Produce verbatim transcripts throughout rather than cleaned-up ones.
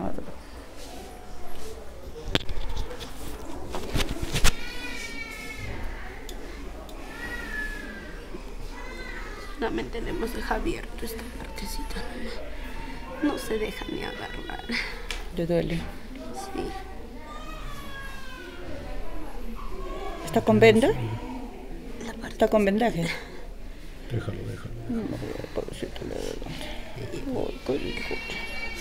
Claro. Solamente le hemos dejado abierto esta partecita. No, no se deja ni agarrar. ¿Te duele? Sí. ¿Está con venda? La parte... ¿Está con vendaje? Déjalo, déjalo. No, pobrecito, le duele. Uy, qué puta.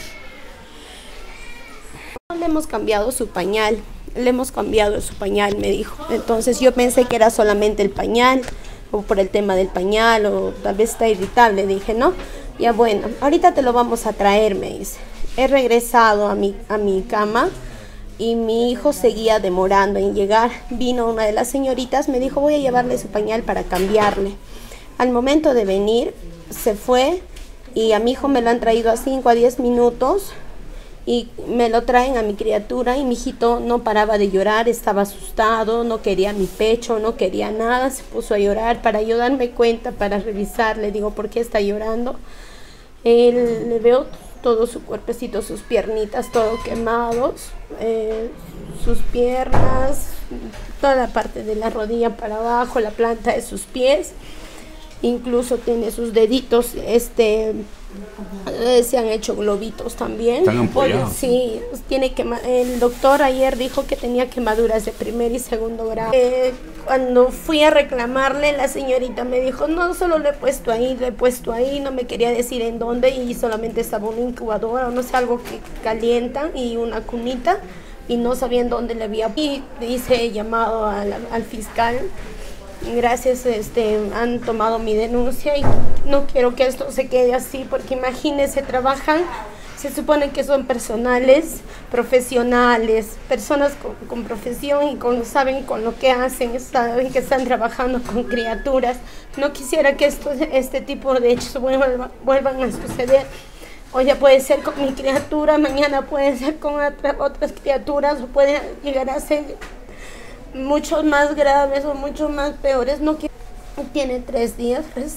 Le hemos cambiado su pañal. Le hemos cambiado su pañal, me dijo. Entonces yo pensé que era solamente el pañal, o por el tema del pañal, o tal vez está irritable. Dije, no, ya bueno, ahorita te lo vamos a traer, me dice. He regresado a mi, a mi cama y mi hijo seguía demorando en llegar. Vino una de las señoritas, me dijo, voy a llevarle su pañal para cambiarle. Al momento de venir, se fue y a mi hijo me lo han traído a cinco a diez minutos. Y me lo traen a mi criatura y mi hijito no paraba de llorar, estaba asustado, no quería mi pecho, no quería nada, se puso a llorar. Para yo darme cuenta, para revisar, le digo, ¿por qué está llorando? Él, le veo todo su cuerpecito, sus piernitas, todo quemados, eh, sus piernas, toda la parte de la rodilla para abajo, la planta de sus pies, incluso tiene sus deditos, este... Eh, se han hecho globitos también. ¿Están ampollados? Sí, tiene quema, el doctor ayer dijo que tenía quemaduras de primer y segundo grado. Eh, cuando fui a reclamarle, la señorita me dijo, no, solo le he puesto ahí, le he puesto ahí, no me quería decir en dónde y solamente estaba una incubadora o no sé, algo que calientan y una cunita y no sabía en dónde le había. Y hice llamado al, al fiscal. Gracias, este, han tomado mi denuncia y no quiero que esto se quede así, porque imagínense, trabajan, se supone que son personales, profesionales, personas con, con profesión y con, saben con lo que hacen, saben que están trabajando con criaturas. No quisiera que esto, este tipo de hechos vuelvan, vuelvan a suceder. Hoy ya puede ser con mi criatura, mañana puede ser con otra, otras criaturas, o puede llegar a ser muchos más graves o muchos más peores. No tiene tres días.